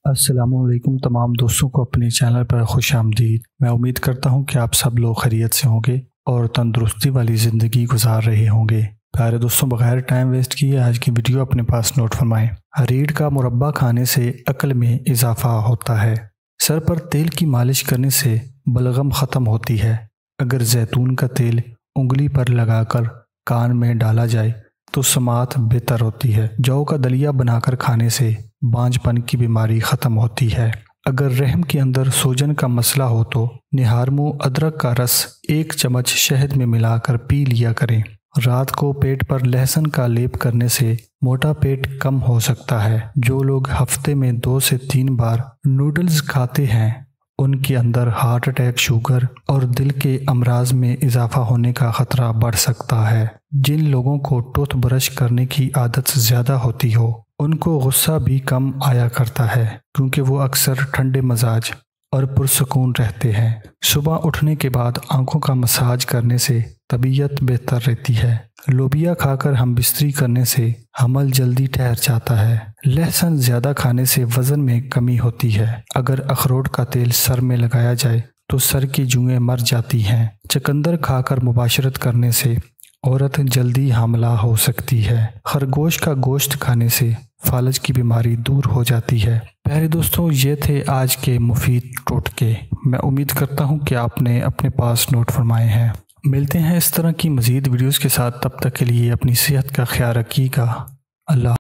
السلام علیکم تمام دوستوں کو اپنے چینل پر خوش آمدید۔ میں امید کرتا ہوں کہ آپ سب لوگ خیریت سے ہوں گے اور تندرستی والی زندگی گزار رہے ہوں گے۔ پیارے دوستوں، بغیر ٹائم ویسٹ کیے آج کی ویڈیو اپنے پاس نوٹ فرمائیں۔ ریڑھ کا مربع کھانے سے عقل میں اضافہ ہوتا ہے۔ سر پر تیل کی مالش کرنے سے بلغم ختم ہوتی ہے۔ اگر زیتون کا تیل انگلی پر لگا کر کان میں ڈالا جائے تو سماعت بہتر ہوتی ہے۔ جو کا دلیا بنا کر کھانے سے بانجھ پن کی بیماری ختم ہوتی ہے۔ اگر رحم کے اندر سوجن کا مسئلہ ہو تو نہارمو ادرک کا رس 1 چمچ شہد میں ملا کر پی لیا کریں۔ رات کو پیٹ پر لہسن کا لیپ کرنے سے موٹا پیٹ کم ہو سکتا ہے۔ جو لوگ ہفتے میں 2 سے 3 بار نوڈلز کھاتے ہیں ان کے اندر ہارٹ اٹیک، شوگر اور دل کے امراض میں اضافہ ہونے کا خطرہ بڑھ سکتا ہے۔ جن لوگوں کو ٹوتھ برش کرنے کی عادت زیادہ ہوتی ہو ان کو غصہ بھی کم آیا کرتا ہے، کیونکہ وہ اکثر ٹھنڈے مزاج اور پرسکون رہتے ہیں۔ صبح اٹھنے کے بعد آنکھوں کا مساج کرنے سے طبیعت بہتر رہتی ہے۔ لوبیا کھا کر ہم بستری کرنے سے حمل جلدی ٹھہر جاتا ہے۔ لہسن زیادہ کھانے سے وزن میں کمی ہوتی ہے۔ اگر اخروٹ کا تیل سر میں لگایا جائے تو سر کی جوئیں مر جاتی ہیں۔ چقندر کھا کر مباشرت کرنے سے عورت جلدی حاملہ ہو سکتی ہے۔ خرگوش کا گوشت کھانے سے فالج کی بیماری دور ہو جاتی ہے۔ پیارے دوستوں، یہ تھے آج کے مفید ٹوٹکے۔ میں امید کرتا ہوں کہ آپ نے اپنے پاس نوٹ فرمائے ہیں۔ ملتے ہیں اس طرح کی مزید ویڈیوز کے ساتھ، تب تک کے لیے اپنی صحت کا خیال رکھیے گا۔ اللہ